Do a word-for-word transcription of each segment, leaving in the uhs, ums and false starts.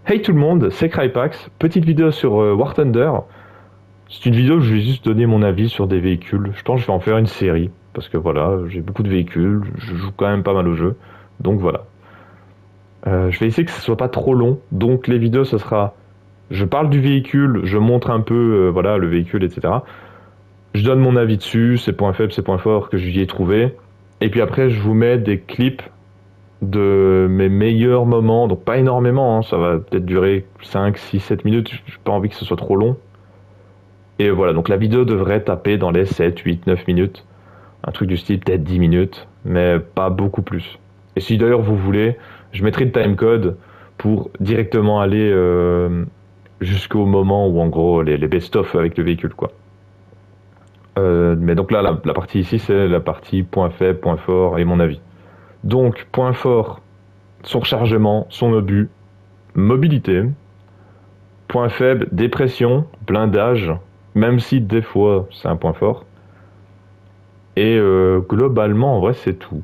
Hey tout le monde, c'est Crypax, petite vidéo sur euh, War Thunder. C'est une vidéo où je vais juste donner mon avis sur des véhicules. Je pense que je vais en faire une série, parce que voilà, j'ai beaucoup de véhicules, je joue quand même pas mal au jeu, donc voilà. Euh, je vais essayer que ce soit pas trop long, donc les vidéos ce sera, je parle du véhicule, je montre un peu, euh, voilà, le véhicule, et cetera. Je donne mon avis dessus, ses points faibles, ses points forts que j'y ai trouvé, et puis après je vous mets des clips de mes meilleurs moments, donc pas énormément, hein, ça va peut-être durer cinq, six, sept minutes, j'ai pas envie que ce soit trop long. Et voilà, donc la vidéo devrait taper dans les sept, huit, neuf minutes, un truc du style peut-être dix minutes, mais pas beaucoup plus. Et si d'ailleurs vous voulez, je mettrai le timecode pour directement aller euh, jusqu'au moment où en gros les, les best-of avec le véhicule quoi. Euh, mais donc là, la, la partie ici, c'est la partie point faible, point fort et mon avis. Donc, point fort, son rechargement, son obus, mobilité. Point faible, dépression, blindage, même si des fois c'est un point fort. Et euh, globalement, en vrai, c'est tout.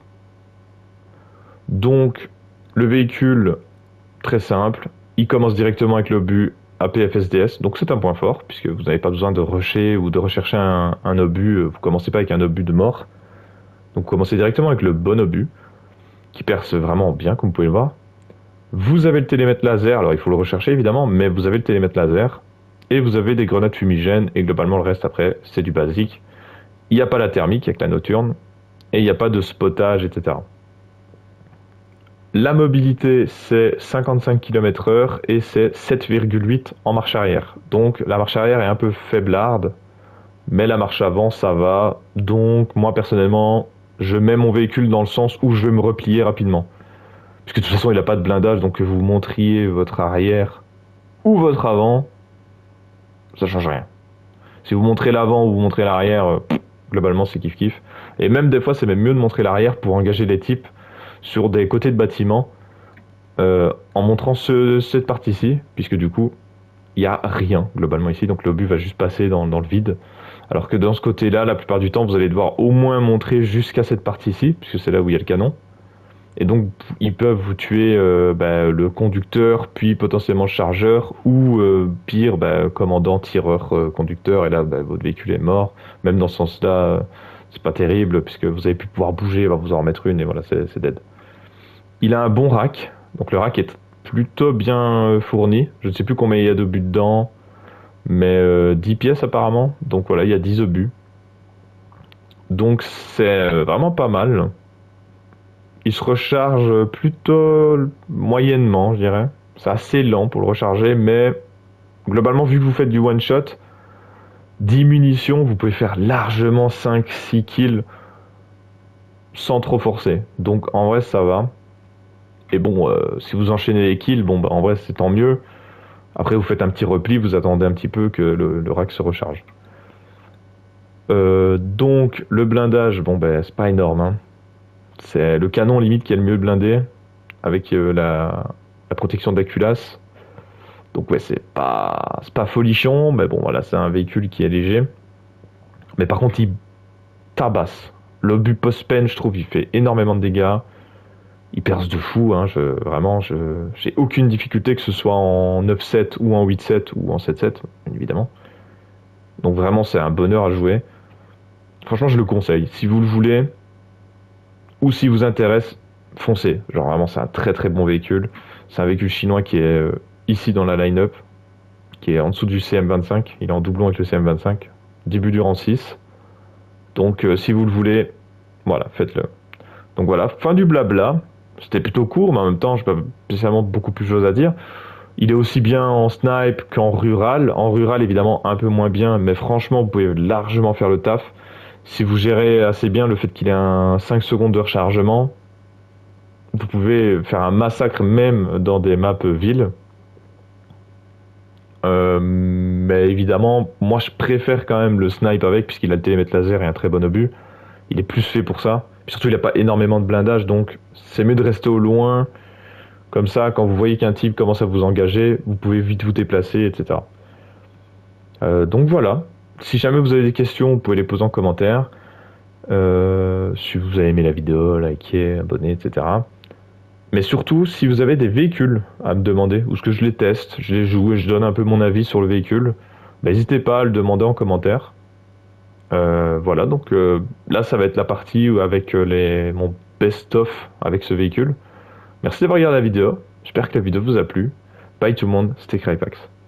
Donc, le véhicule, très simple, il commence directement avec l'obus A P F S D S, donc c'est un point fort, puisque vous n'avez pas besoin de rusher ou de rechercher un, un obus, vous commencez pas avec un obus de mort. Donc, vous commencez directement avec le bon obus, qui perce vraiment bien, comme vous pouvez le voir. Vous avez le télémètre laser, alors il faut le rechercher évidemment, mais vous avez le télémètre laser, et vous avez des grenades fumigènes, et globalement le reste après, c'est du basique. Il n'y a pas la thermique avec la nocturne, et il n'y a pas de spottage, et cetera. La mobilité, c'est cinquante-cinq kilomètres heure, et c'est sept virgule huit en marche arrière. Donc la marche arrière est un peu faiblarde, mais la marche avant, ça va. Donc moi personnellement, je mets mon véhicule dans le sens où je vais me replier rapidement. Puisque de toute façon, il n'a pas de blindage, donc que vous montriez votre arrière ou votre avant, ça change rien. Si vous montrez l'avant ou vous montrez l'arrière, euh, globalement, c'est kiff-kiff. Et même des fois, c'est même mieux de montrer l'arrière pour engager les types sur des côtés de bâtiments euh, en montrant ce, cette partie-ci, puisque du coup, il n'y a rien globalement ici, donc l'obus va juste passer dans, dans le vide. Alors que dans ce côté-là, la plupart du temps, vous allez devoir au moins montrer jusqu'à cette partie-ci, puisque c'est là où il y a le canon. Et donc, ils peuvent vous tuer euh, bah, le conducteur, puis potentiellement le chargeur, ou euh, pire, bah, commandant, tireur, euh, conducteur, et là, bah, votre véhicule est mort. Même dans ce sens-là, euh, c'est pas terrible, puisque vous avez pu pouvoir bouger, il va vous en remettre une, et voilà, c'est dead. Il a un bon rack, donc le rack est plutôt bien euh, fourni. Je ne sais plus combien il y a d'obus dedans, mais euh, dix pièces apparemment. Donc voilà, il y a dix obus. Donc c'est euh, vraiment pas mal. Il se recharge plutôt moyennement, je dirais. C'est assez lent pour le recharger, mais globalement, vu que vous faites du one-shot, dix munitions, vous pouvez faire largement cinq six kills sans trop forcer. Donc en vrai, ça va. Et bon, euh, si vous enchaînez les kills, bon, bah, en vrai, c'est tant mieux. Après, vous faites un petit repli, vous attendez un petit peu que le, le rack se recharge. Euh, donc, le blindage, bon, ben, c'est pas énorme, hein. C'est le canon limite qui est le mieux blindé, avec euh, la, la protection de la culasse. Donc ouais, c'est pas, c'est pas folichon, mais bon voilà, c'est un véhicule qui est léger. Mais par contre, il tabasse. L'obus post-pen, je trouve, il fait énormément de dégâts. Il perce de fou, hein, je, vraiment, je, j'ai aucune difficulté que ce soit en neuf sept ou en huit sept ou en sept sept, bien évidemment. Donc vraiment, c'est un bonheur à jouer. Franchement, je le conseille. Si vous le voulez, ou si vous intéresse, foncez. Genre vraiment, c'est un très très bon véhicule. C'est un véhicule chinois qui est euh, ici dans la line-up, qui est en dessous du C M vingt-cinq. Il est en doublon avec le C M vingt-cinq. Début du rang six. Donc euh, si vous le voulez, voilà, faites-le. Donc voilà, fin du blabla. C'était plutôt court, mais en même temps, je n'ai pas spécialement beaucoup plus de choses à dire. Il est aussi bien en snipe qu'en rural. En rural, évidemment, un peu moins bien, mais franchement, vous pouvez largement faire le taf. Si vous gérez assez bien le fait qu'il ait un cinq secondes de rechargement, vous pouvez faire un massacre même dans des maps villes. Euh, mais évidemment, moi je préfère quand même le snipe avec, puisqu'il a le télémètre laser et un très bon obus. Il est plus fait pour ça. Puis surtout, il n'a pas énormément de blindage, donc c'est mieux de rester au loin. Comme ça, quand vous voyez qu'un type commence à vous engager, vous pouvez vite vous déplacer, et cetera. Euh, donc voilà. Si jamais vous avez des questions, vous pouvez les poser en commentaire. Euh, si vous avez aimé la vidéo, likez, abonnez, et cetera. Mais surtout, si vous avez des véhicules à me demander, ou ce que je les teste, je les joue et je donne un peu mon avis sur le véhicule, bah, n'hésitez pas à le demander en commentaire. Euh, voilà, donc euh, là, ça va être la partie où- avec euh, les, mon best-of avec ce véhicule. Merci d'avoir regardé la vidéo. J'espère que la vidéo vous a plu. Bye tout le monde, c'était Crypax.